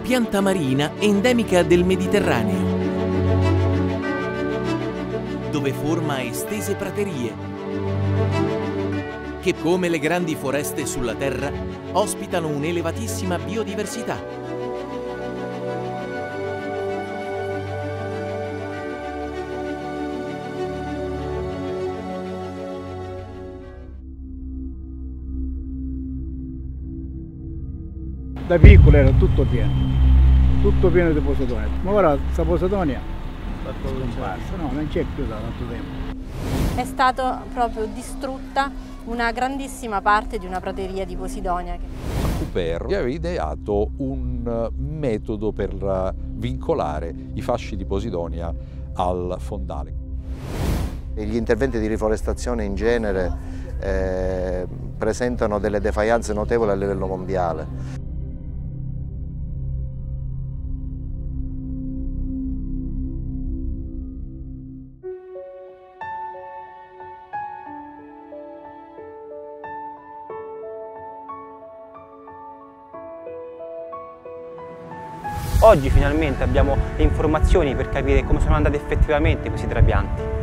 pianta marina endemica del Mediterraneo, dove forma estese praterie, che come le grandi foreste sulla Terra ospitano un'elevatissima biodiversità. Da piccolo era tutto pieno di posidonia, ma ora questa posidonia è scomparsa, no, non c'è più da tanto tempo. È stata proprio distrutta una grandissima parte di una prateria di posidonia. Couper aveva ideato un metodo per vincolare i fasci di posidonia al fondale. Gli interventi di riforestazione in genere presentano delle defaillanze notevoli a livello mondiale. Oggi finalmente abbiamo le informazioni per capire come sono andati effettivamente questi trapianti.